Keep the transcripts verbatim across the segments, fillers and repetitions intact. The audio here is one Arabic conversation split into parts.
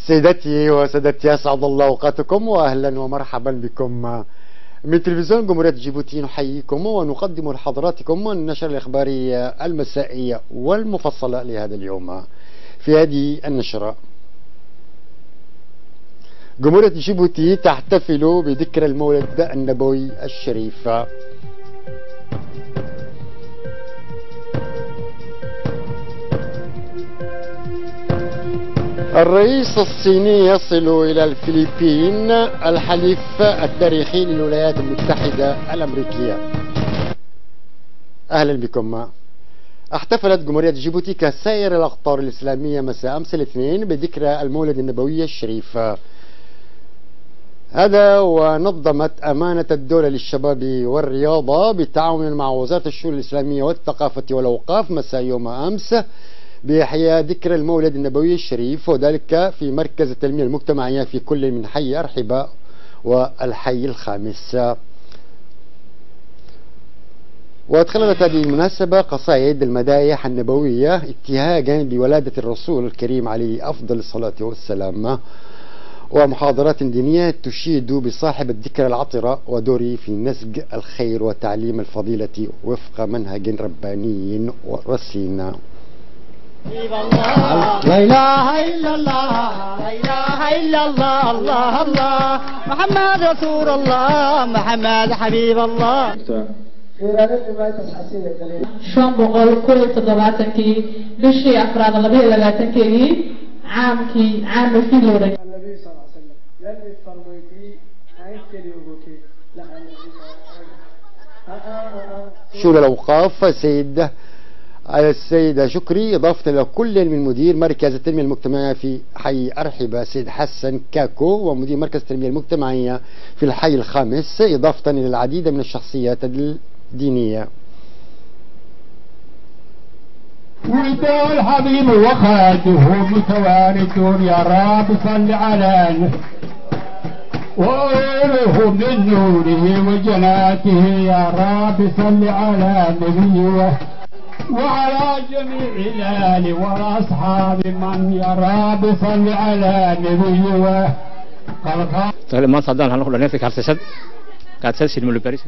سيدتي وسادتي، أسعد الله أوقاتكم وأهلا ومرحبا بكم من تلفزيون جمهورية جيبوتي. نحييكم ونقدم لحضراتكم النشرة الإخبارية المسائية والمفصلة لهذا اليوم. في هذه النشرة، جمهورية جيبوتي تحتفل بذكرى المولد النبوي الشريف. الرئيس الصيني يصل إلى الفلبين، الحليف التاريخي للولايات المتحدة الأمريكية. أهلا بكم. احتفلت جمهورية جيبوتي كسائر الأقطار الإسلامية مساء أمس الاثنين بذكرى المولد النبوي الشريف. هذا ونظمت أمانة الدولة للشباب والرياضة بالتعاون مع وزارة الشؤون الإسلامية والثقافة والأوقاف مساء يوم أمس بإحياء ذكرى المولد النبوي الشريف، وذلك في مركز التنمية المجتمعية في كل من حي أرحبة والحي الخامس. وتخللت هذه المناسبة قصائد المدايح النبوية ابتهاجا بولادة الرسول الكريم عليه أفضل الصلاة والسلام، ومحاضرات دينية تشيد بصاحب الذكرى العطرة ودوره في نسج الخير وتعليم الفضيلة وفق منهج رباني ورصين. لا إله إلا الله، لا إله إلا الله، الله الله محمد رسول الله، محمد حبيب الله. شون بقول كل تضباطكي بشي أفراد الله بيه لغاتكي عامكي عام في لوري. النبي صلى الله عليه وسلم يلي فرميتي عين كليوبوكي لا شؤون الأوقاف سيد السيدة شكري، إضافة إلى كل من مدير مركز التنمية المجتمعية في حي أرحبة سيد حسن كاكو، ومدير مركز التنمية المجتمعية في الحي الخامس، إضافة إلى العديد من الشخصيات الدينية. ولد الحبيب وخاده متوارد، يا رب صل على وأوله من نوره وجناته، يا رب صل على نبيه وعلى جميع الآل والأصحاب من، يا رب صل على نبيه. ما صدقنا هنقول لنا في كارتسد كارتسد من الباريس.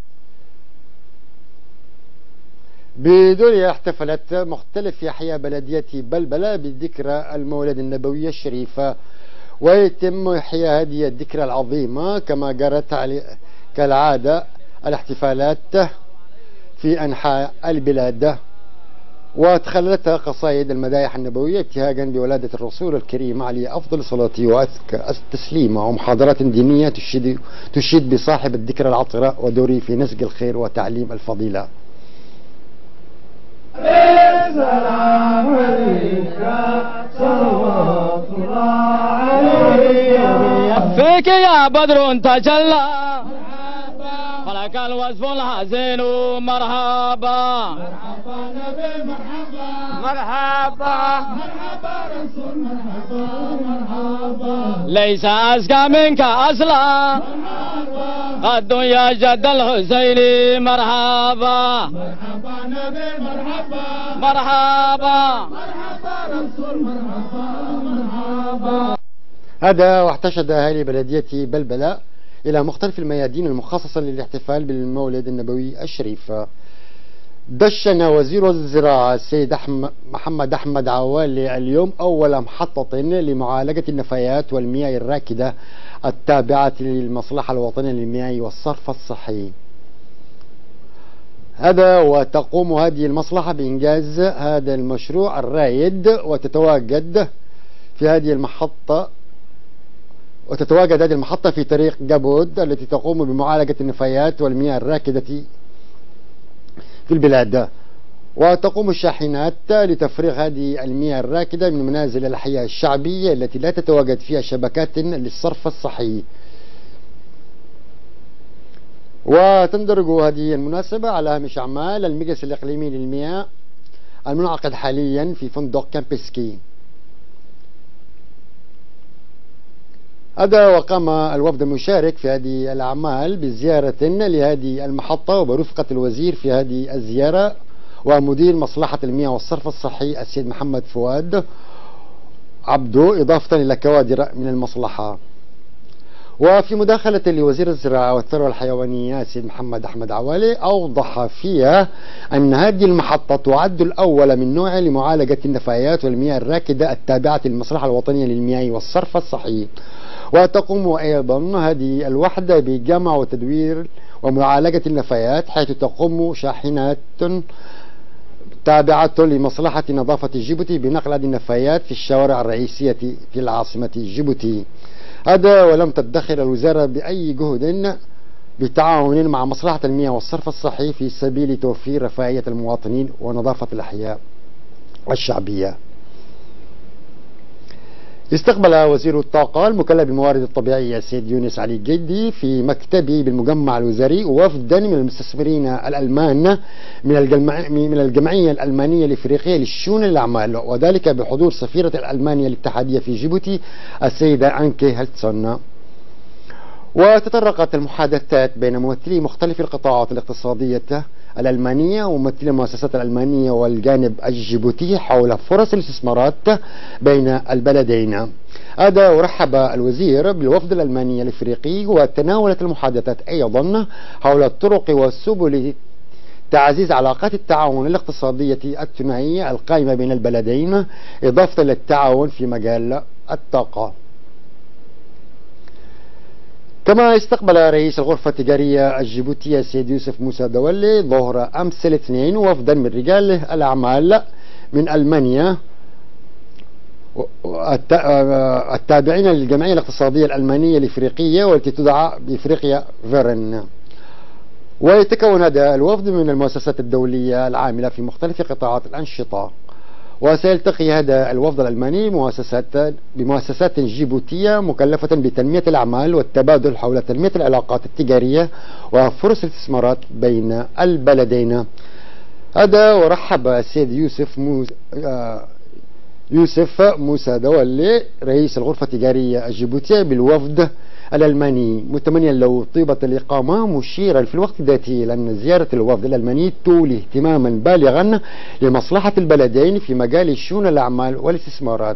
بدورها احتفلت مختلف أحياء بلدية بلبلة بذكرى المولد النبوي الشريف، ويتم إحياء هذه الذكرى العظيمة كما جرت كالعادة الاحتفالات في أنحاء البلاد، وتخللتها قصائد المدايح النبوية ابتهاجا بولادة الرسول الكريم عليه أفضل الصلاة وأزكى التسليم، ومحاضرات دينية تشيد, تشيد بصاحب الذكرى العطرة ودوره في نسج الخير وتعليم الفضيلة. السلام عليك صلوات الله عليك، فيك يا بدر تجلى فلك الوصف الحسين مرحبا، مرحبا نبي مرحبا، مرحبا مرحبا رسول مرحبا، مرحبا ليس أزكى منك أصلا، مرحبا قد يا جد الحسين مرحبا، مرحبا نبي مرحبا، مرحبا مرحبا رسول مرحبا، مرحبا. هذا واحتشد أهالي بلدية بلبلة إلى مختلف الميادين المخصصة للاحتفال بالمولد النبوي الشريف. دشن وزير الزراعة السيد محمد أحمد عوالي اليوم أول محطة لمعالجة النفايات والمياه الراكدة التابعة للمصلحة الوطنية للمياه والصرف الصحي. هذا وتقوم هذه المصلحة بإنجاز هذا المشروع الرائد، وتتواجد في هذه المحطة وتتواجد هذه المحطة في طريق جابود التي تقوم بمعالجة النفايات والمياه الراكدة في البلاد، وتقوم الشاحنات لتفريغ هذه المياه الراكدة من منازل الأحياء الشعبية التي لا تتواجد فيها شبكات للصرف الصحي. وتندرج هذه المناسبة على هامش أعمال المجلس الإقليمي للمياه المنعقد حاليا في فندق كامبسكي. هذا وقام الوفد المشارك في هذه الأعمال بزيارة لهذه المحطة وبرفقة الوزير في هذه الزيارة ومدير مصلحة المياه والصرف الصحي السيد محمد فؤاد، عبده إضافة إلى كوادر من المصلحة. وفي مداخلة لوزير الزراعة والثروة الحيوانية سيد محمد أحمد عوالي أوضح فيها أن هذه المحطة تعد الأول من نوعها لمعالجة النفايات والمياه الراكدة التابعة للمصلحة الوطنية للمياه والصرف الصحي. وتقوم أيضا هذه الوحدة بجمع وتدوير ومعالجة النفايات، حيث تقوم شاحنات تابعة لمصلحة نظافة جيبوتي بنقل هذه النفايات في الشوارع الرئيسية في العاصمة جيبوتي. هذا ولم تدخر الوزارة بأي جهد بتعاون مع مصلحة المياه والصرف الصحي في سبيل توفير رفاهية المواطنين ونظافة الأحياء الشعبية. استقبل وزير الطاقة المكلف بالموارد الطبيعية سيد يونس علي جدي في مكتبه بالمجمع الوزاري وفدا من المستثمرين الألمان من الجمعية الألمانية الإفريقية للشؤون الأعمال، وذلك بحضور سفيرة الألمانية الاتحادية في جيبوتي السيدة أنكي هلتسون. وتطرقت المحادثات بين ممثلي مختلف القطاعات الاقتصادية الألمانية وممثلي المؤسسات الألمانية والجانب الجيبوتي حول فرص الاستثمارات بين البلدين. هذا ورحب الوزير بالوفد الألماني الإفريقي، وتناولت المحادثات أيضا حول الطرق والسبل تعزيز علاقات التعاون الاقتصادية الثنائية القائمة بين البلدين، إضافة للتعاون في مجال الطاقة. كما استقبل رئيس الغرفة التجارية الجيبوتية السيد يوسف موسى دولي ظهر أمس الاثنين وفدا من رجال الأعمال من ألمانيا التابعين للجمعية الاقتصادية الألمانية الإفريقية والتي تدعى بإفريقيا فيرن. ويتكون هذا الوفد من المؤسسات الدولية العاملة في مختلف قطاعات الأنشطة. وسيلتقي هذا الوفد الألماني بمؤسسات بمؤسسات جيبوتية مكلفة بتنمية الأعمال والتبادل حول تنمية العلاقات التجارية وفرص الاستثمارات بين البلدين. هذا ورحب السيد يوسف موسى يوسف موسى دولي رئيس الغرفة التجارية الجيبوتية بالوفد الألماني، متمنيا له طيبة الإقامة، مشيرا في الوقت ذاته لأن زيارة الوفد الألماني تولي اهتماما بالغا لمصلحة البلدين في مجال شؤون الأعمال والاستثمارات.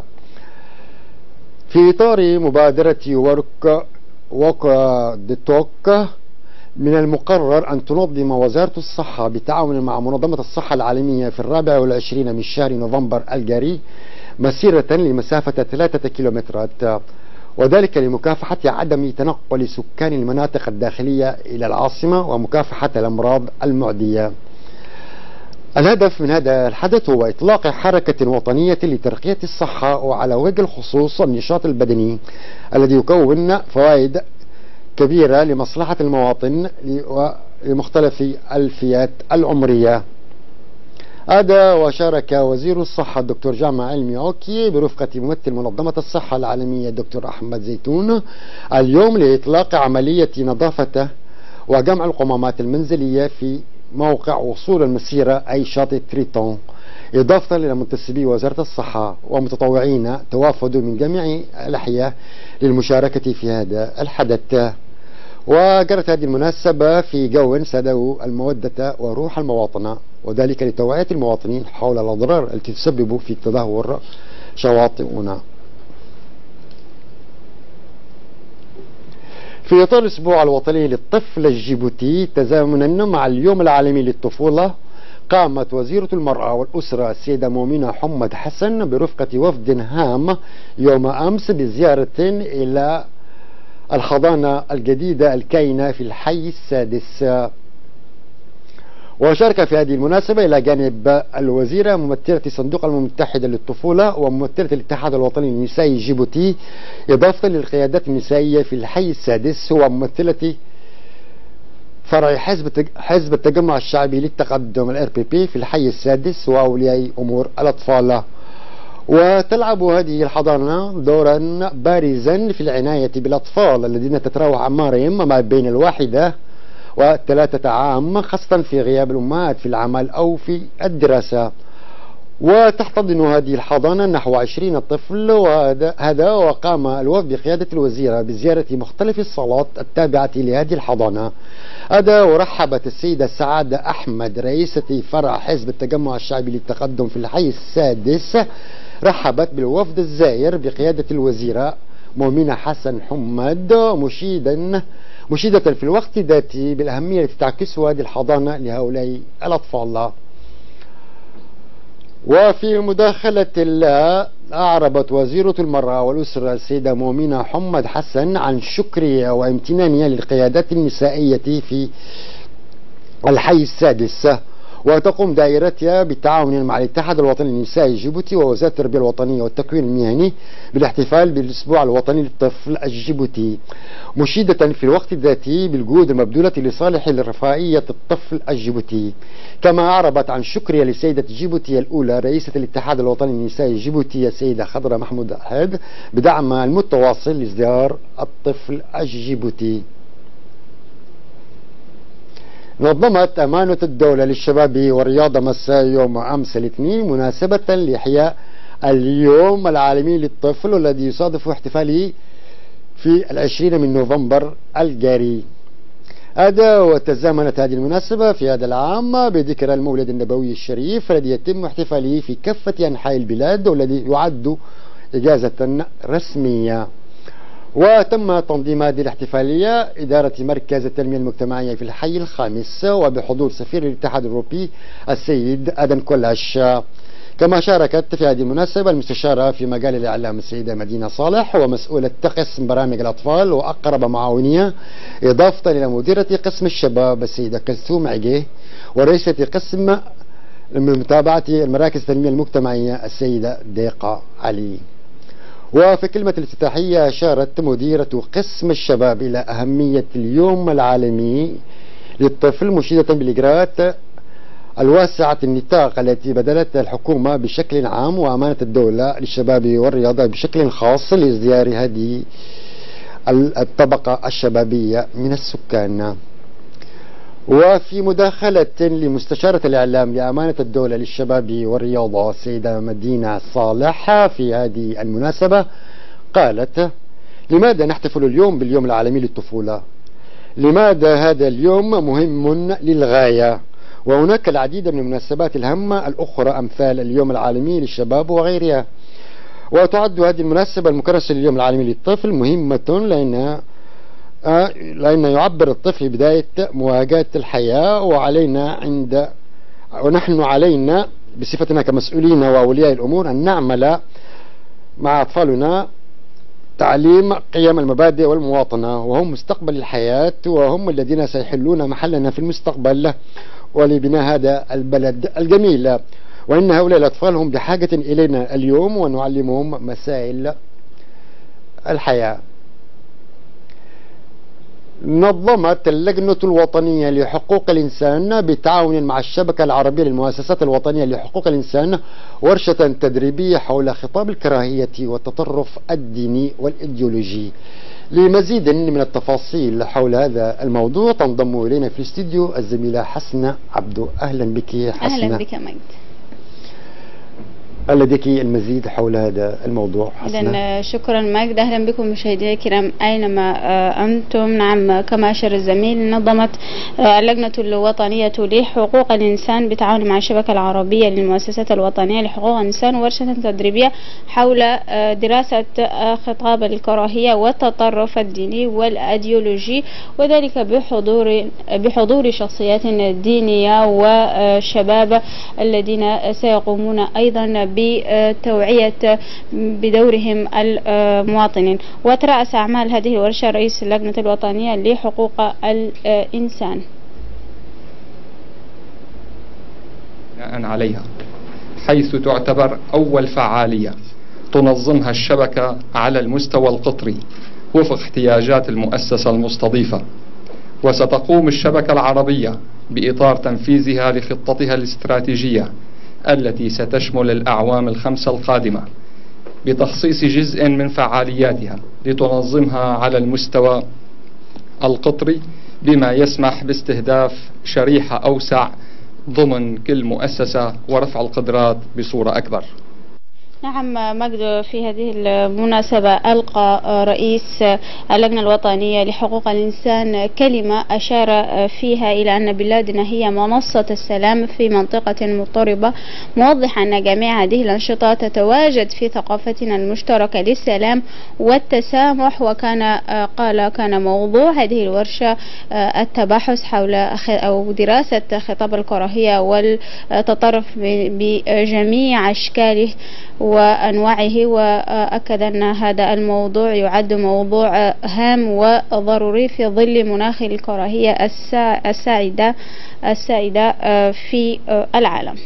في إطار مبادرة ورك ووك دي توك، من المقرر أن تنظم وزارة الصحة بالتعاون مع منظمة الصحة العالمية في الرابع والعشرين من شهر نوفمبر الجاري مسيرة لمسافة ثلاثة كيلومترات، وذلك لمكافحة عدم تنقل سكان المناطق الداخلية إلى العاصمة ومكافحة الأمراض المعدية. الهدف من هذا الحدث هو إطلاق حركة وطنية لترقية الصحة، وعلى وجه الخصوص النشاط البدني الذي يكون فوائد كبيرة لمصلحة المواطن لمختلف الفئات العمرية. هذا وشارك وزير الصحة الدكتور جامع علمي عوكي برفقة ممثل منظمة الصحة العالمية الدكتور أحمد زيتون اليوم لإطلاق عملية نظافة وجمع القمامات المنزلية في موقع وصول المسيرة أي شاطئ تريتون، إضافة إلى منتسبي وزارة الصحة ومتطوعين توافدوا من جميع الأحياء للمشاركة في هذا الحدث. وجرت هذه المناسبة في جو ساده المودة وروح المواطنة، وذلك لتوعية المواطنين حول الأضرار التي تسبب في تدهور شواطئنا. في إطار الأسبوع الوطني للطفل الجيبوتي تزامنا مع اليوم العالمي للطفولة، قامت وزيرة المرأة والأسرة السيدة مؤمنة حمد حسن برفقة وفد هام يوم أمس بزيارة إلى الحضانة الجديدة الكاينة في الحي السادس. وشارك في هذه المناسبة إلى جانب الوزيرة ممثلة صندوق الأمم المتحدة للطفولة وممثلة الاتحاد الوطني للنساء جيبوتي، إضافة للقيادات النسائية في الحي السادس وممثلة فرع حزب حزب التجمع الشعبي للتقدم الار بي بي في الحي السادس وأولياء أمور الأطفال. وتلعب هذه الحضانة دورا بارزا في العناية بالأطفال الذين تتراوح أعمارهم ما بين الواحدة وثلاثة عام، خاصة في غياب الأمهات في العمل أو في الدراسة. وتحتضن هذه الحضانة نحو عشرين طفل، وهذا وقام الوفد بقيادة الوزيرة بزيارة مختلف الصالات التابعة لهذه الحضانة. هذا ورحبت السيدة سعادة أحمد رئيسة فرع حزب التجمع الشعبي للتقدم في الحي السادس رحبت بالوفد الزائر بقيادة الوزيرة مؤمنة حسن حمد مشيدا مشيدة في الوقت ذاته بالأهمية التي تعكسها هذه الحضانة لهؤلاء الأطفال. وفي مداخلة لها أعربت وزيرة المرأة والأسرة السيدة مؤمنة حمد حسن عن شكرها وامتنانها للقيادات النسائية في الحي السادس، وتقوم دائرتها بالتعاون مع الاتحاد الوطني للنساء جيبوتي ووزارة التربية الوطنية والتكوين المهني بالاحتفال بالأسبوع الوطني للطفل الجيبوتي، مشيدة في الوقت ذاته بالجهود المبذولة لصالح رفاهية الطفل الجيبوتي. كما أعربت عن شكرها لسيدة جيبوتي الأولى رئيسة الاتحاد الوطني للنساء جيبوتي السيدة خضرة محمود حاد بدعمها المتواصل لازدهار الطفل الجيبوتي. نظمت أمانة الدولة للشباب والرياضة مساء يوم أمس الاثنين مناسبة لإحياء اليوم العالمي للطفل والذي يصادف احتفاله في العشرين من نوفمبر الجاري. هذا وتزامنت هذه المناسبة في هذا العام بذكرى المولد النبوي الشريف الذي يتم احتفاله في كافة أنحاء البلاد والذي يعد إجازة رسمية. وتم تنظيم هذه الاحتفالية إدارة مركز التنمية المجتمعية في الحي الخامس وبحضور سفير الاتحاد الأوروبي السيد آدم كولاش. كما شاركت في هذه المناسبة المستشارة في مجال الإعلام السيدة مدينة صالح ومسؤولة قسم برامج الأطفال وأقرب معاونية، إضافة إلى مديرة قسم الشباب السيدة كلثوم عجيه ورئيسة قسم متابعة المراكز التنمية المجتمعية السيدة ديقة علي. وفي كلمة الافتتاحية أشارت مديرة قسم الشباب إلى أهمية اليوم العالمي للطفل مشيدة بالإجراءات الواسعة النطاق التي بدلتها الحكومة بشكل عام وأمانة الدولة للشباب والرياضة بشكل خاص لازدهار هذه الطبقة الشبابية من السكان. وفي مداخلة لمستشارة الإعلام لأمانة الدولة للشباب والرياضة السيدة مدينة صالح في هذه المناسبة قالت: لماذا نحتفل اليوم باليوم العالمي للطفولة؟ لماذا هذا اليوم مهم للغاية؟ وهناك العديد من المناسبات الهامة الأخرى أمثال اليوم العالمي للشباب وغيرها. وتعد هذه المناسبة المكرسة لليوم العالمي للطفل مهمة لأنها لأن يعبر الطفل بداية مواجهة الحياة، وعلينا عند ونحن علينا بصفتنا كمسؤولين وأولياء الأمور أن نعمل مع أطفالنا تعليم قيم المبادئ والمواطنة، وهم مستقبل الحياة وهم الذين سيحلون محلنا في المستقبل ولبناء هذا البلد الجميل. وإن هؤلاء الأطفال هم بحاجة إلينا اليوم ونعلمهم مسائل الحياة. نظمت اللجنة الوطنية لحقوق الإنسان بالتعاون مع الشبكة العربية للمؤسسات الوطنية لحقوق الإنسان ورشة تدريبية حول خطاب الكراهية والتطرف الديني والإيديولوجي. لمزيد من التفاصيل حول هذا الموضوع تنضم إلينا في الاستديو الزميلة حسنة عبدو. أهلا بك حسنة. أهلا بك مجد. هل لديك المزيد حول هذا الموضوع حسنا؟ شكرا مجد. أهلا بكم مشاهدينا الكرام أينما أنتم. نعم، كما أشار الزميل، نظمت اللجنة الوطنية لحقوق الإنسان بالتعاون مع الشبكة العربية للمؤسسات الوطنية لحقوق الإنسان ورشة تدريبية حول دراسة خطاب الكراهية والتطرف الديني والأيديولوجي، وذلك بحضور بحضور شخصيات دينية وشباب الذين سيقومون أيضا بتوعية بدورهم المواطنين. وترأس أعمال هذه الورشة رئيس اللجنة الوطنية لحقوق الإنسان. بناء عليها، حيث تعتبر أول فعالية تنظمها الشبكة على المستوى القطري وفق احتياجات المؤسسة المستضيفة، وستقوم الشبكة العربية بإطار تنفيذها لخطتها الاستراتيجية التي ستشمل الأعوام الخمسة القادمة بتخصيص جزء من فعالياتها لتنظمها على المستوى القطري، بما يسمح باستهداف شريحة أوسع ضمن كل مؤسسة ورفع القدرات بصورة أكبر. نعم مجد، في هذه المناسبة ألقى رئيس اللجنة الوطنية لحقوق الإنسان كلمة أشار فيها إلى أن بلادنا هي منصة السلام في منطقة مضطربة، موضحا أن جميع هذه الأنشطة تتواجد في ثقافتنا المشتركة للسلام والتسامح. وكان قال كان موضوع هذه الورشة التباحث حول أو دراسة خطاب الكراهية والتطرف بجميع أشكاله وأنواعه، وأكد أن هذا الموضوع يعد موضوع هام وضروري في ظل مناخ الكراهية السائدة السائدة في العالم.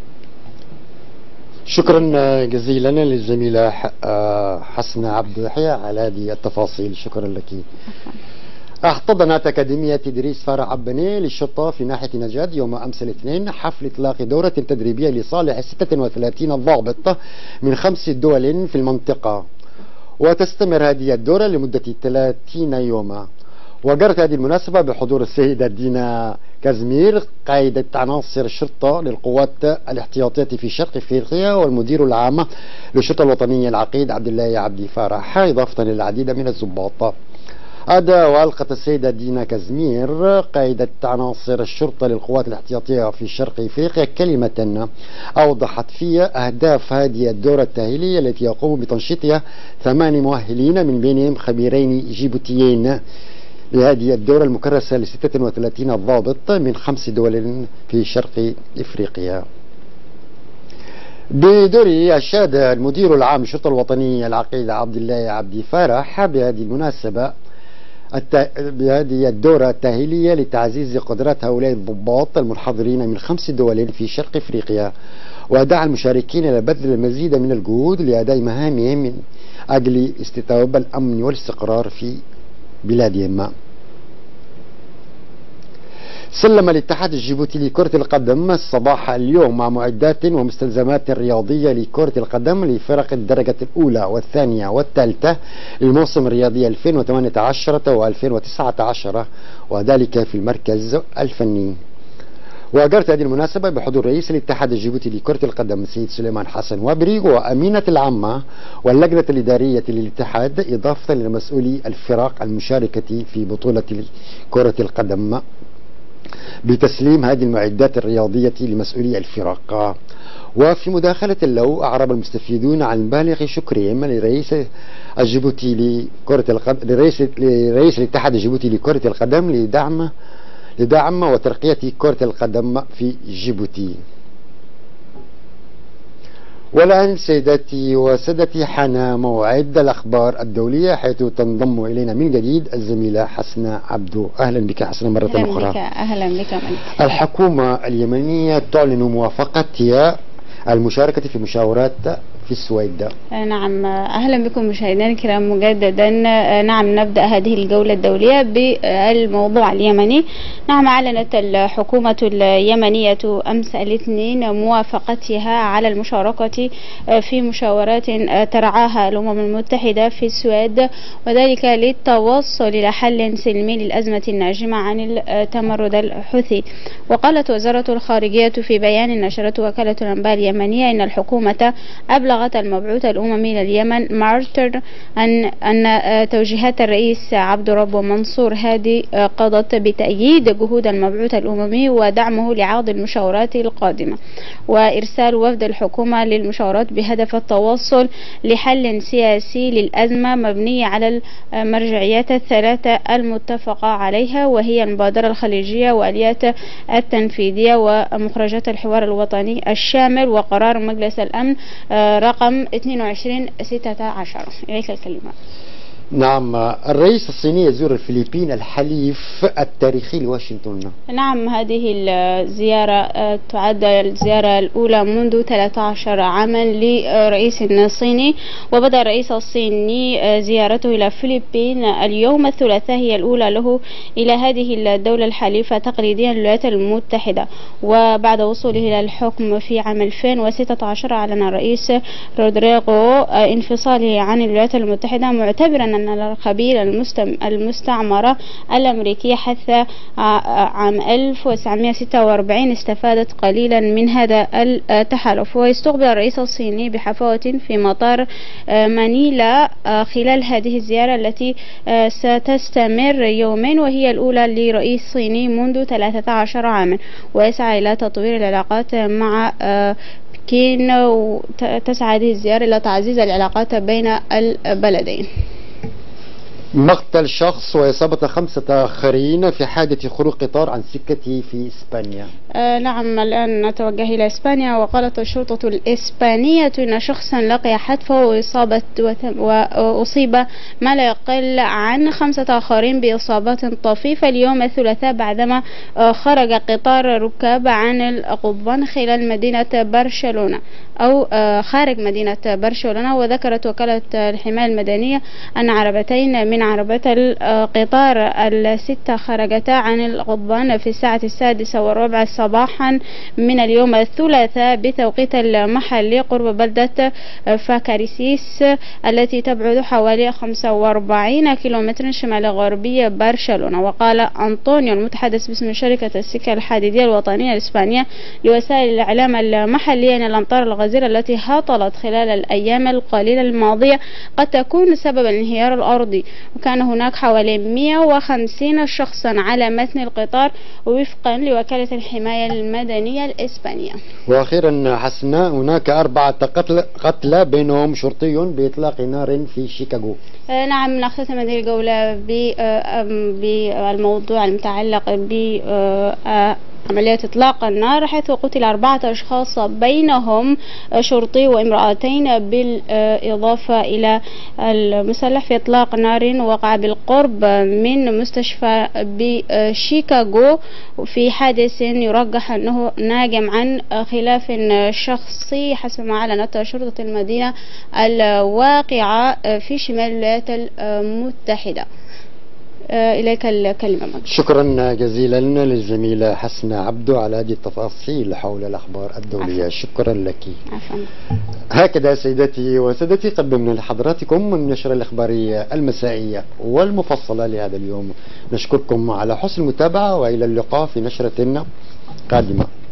شكرا جزيلا للزميلة حسنة عبد يحيى على هذه التفاصيل، شكرا لك. احتضنت أكاديمية إدريس فارع عبني للشرطة في ناحية نجاد يوم أمس الاثنين حفل إطلاق دورة تدريبية لصالح ستة وثلاثين ضابط من خمس دول في المنطقة، وتستمر هذه الدورة لمدة ثلاثين يوما. وجرت هذه المناسبة بحضور السيدة دينا كازمير قائدة عناصر الشرطة للقوات الاحتياطية في شرق افريقيا والمدير العام للشرطة الوطنية العقيد عبد الله عبد فارح، إضافة للعديد من الضباط. هذا وألقت السيدة دينا كازمير قائدة عناصر الشرطة للقوات الاحتياطية في شرق افريقيا كلمة أوضحت فيها أهداف هذه الدورة التأهيلية التي يقوم بتنشيطها ثمان مؤهلين من بينهم خبيرين جيبوتيين لهذه الدورة المكرسة ل ستة وثلاثين ضابط من خمس دول في شرق افريقيا. بدوره أشاد المدير العام للشرطة الوطنية العقيد عبد الله عبد فارح بهذه المناسبة بهذه الدورة التأهيلية لتعزيز قدرات هؤلاء الضباط المنحدرين من خمس دول في شرق افريقيا، ودعا المشاركين إلى بذل المزيد من الجهود لأداء مهامهم من أجل استتباب الأمن والاستقرار في بلادهم. سلم الاتحاد الجيبوتي لكرة القدم صباح اليوم مع معدات ومستلزمات رياضية لكرة القدم لفرق الدرجة الأولى والثانية والثالثة للموسم الرياضي ألفين وثمانية عشر وألفين وتسعة عشر، وذلك في المركز الفني. وأجرت هذه المناسبة بحضور رئيس الاتحاد الجيبوتي لكرة القدم السيد سليمان حسن وابري وأمينة العامة واللجنة الإدارية للاتحاد، إضافة لمسؤولي الفرق المشاركة في بطولة كرة القدم، بتسليم هذه المعدات الرياضية لمسؤولي الفرق. وفي مداخلة له أعرب المستفيدون عن بالغ شكرهم لرئيس الجيبوتي لكرة القدم لرئيس, لرئيس الاتحاد الجيبوتي لكرة القدم لدعم لدعم وترقية كرة القدم في جيبوتي. والآن سيداتي وسادتي حان موعد الأخبار الدولية، حيث تنضم إلينا من جديد الزميلة حسنة عبدو. أهلا بك حسنة مرة أهلا أخرى. بك. أهلا بك منك. الحكومة اليمنية تعلن موافقتها المشاركة في مشاورات في السويد. نعم، أهلا بكم مشاهدينا الكرام مجددا. نعم، نبدأ هذه الجولة الدولية بالموضوع اليمني. نعم، أعلنت الحكومة اليمنية أمس الاثنين موافقتها على المشاركة في مشاورات ترعاها الأمم المتحدة في السويد، وذلك للتوصل إلى حل سلمي للأزمة الناجمة عن التمرد الحوثي. وقالت وزارة الخارجية في بيان نشرته وكالة الأنباء اليمنية إن الحكومة أبلغت المبعوث الأممي لليمن مارتر أن أن توجيهات الرئيس عبد الرب منصور هادي قضت بتأييد جهود المبعوث الأممي ودعمه لعقد المشاورات القادمة وإرسال وفد الحكومة للمشاورات بهدف التوصل لحل سياسي للأزمة مبنية على المرجعيات الثلاثة المتفقة عليها، وهي المبادرة الخليجية والآليات التنفيذية ومخرجات الحوار الوطني الشامل وقرار مجلس الأمن رقم اثنين وعشرين ستة عشر. إليك الكلمة. نعم، الرئيس الصيني يزور الفلبين الحليف التاريخي لواشنطن. نعم، هذه الزيارة تعد الزيارة الأولى منذ ثلاثة عشر عاما لرئيس صيني، وبدأ الرئيس الصيني زيارته إلى الفلبين اليوم الثلاثاء، هي الأولى له إلى هذه الدولة الحليفة تقليديا للولايات المتحدة. وبعد وصوله إلى الحكم في عام ألفين وستة عشر أعلن الرئيس رودريغو انفصاله عن الولايات المتحدة، معتبرا أن القبيلة المستعمرة الأمريكية حتى عام ألف وتسعمائة وستة وأربعين استفادت قليلا من هذا التحالف. ويستقبل الرئيس الصيني بحفاوة في مطار مانيلا خلال هذه الزيارة التي ستستمر يومين، وهي الأولى لرئيس صيني منذ ثلاثة عشر عاما، ويسعى إلى تطوير العلاقات مع بكين، وتسعى هذه الزيارة إلى تعزيز العلاقات بين البلدين. مقتل شخص وإصابة خمسة آخرين في حادث خروج قطار عن سكته في إسبانيا. آه نعم، الآن نتوجه إلى إسبانيا. وقالت الشرطة الإسبانية أن شخصا لقي حتفه وإصابة وأصيب ما لا يقل عن خمسة آخرين بإصابات طفيفة اليوم الثلاثاء بعدما آه خرج قطار ركاب عن القضبان خلال مدينة برشلونة أو آه خارج مدينة برشلونة. وذكرت وكالة الحماية المدنية أن عربتين من عربات القطار الستة خرجتا عن القضبان في الساعة السادسة والربع صباحا من اليوم الثلاثاء بتوقيت المحلي قرب بلدة فاكاريسيس التي تبعد حوالي خمسة وأربعين كيلومترا شمال غربي برشلونة. وقال أنطونيو المتحدث باسم شركة السكة الحديدية الوطنية الإسبانية لوسائل الإعلام المحلية أن الأمطار الغزيرة التي هطلت خلال الأيام القليلة الماضية قد تكون سببا للانهيار الأرضي، وكان هناك حوالي مئة وخمسين شخصا على متن القطار وفقا لوكالة الحماية المدنية الإسبانية. وأخيرا حسنا، هناك أربعة قتلى بينهم شرطي بإطلاق نار في شيكاغو. آه نعم، نختتم هذه الجولة بالموضوع المتعلق ب عملية إطلاق النار، حيث قتل أربعة أشخاص بينهم شرطي وامرأتين، بالإضافة إلى المسلح في إطلاق نار وقع بالقرب من مستشفى بشيكاغو في حادث يرجح أنه ناجم عن خلاف شخصي حسب ما أعلنت شرطة المدينة الواقعة في شمال الولايات المتحدة. إليك الكلمة. شكرا جزيلا للزميلة حسنة عبدو على هذه التفاصيل حول الأخبار الدولية. عفوا. شكرا لك. عفوا. هكذا سيداتي وسادتي قدمنا لحضراتكم من النشرة الإخبارية المسائية والمفصلة لهذا اليوم. نشكركم على حسن المتابعة وإلى اللقاء في نشرة قادمة.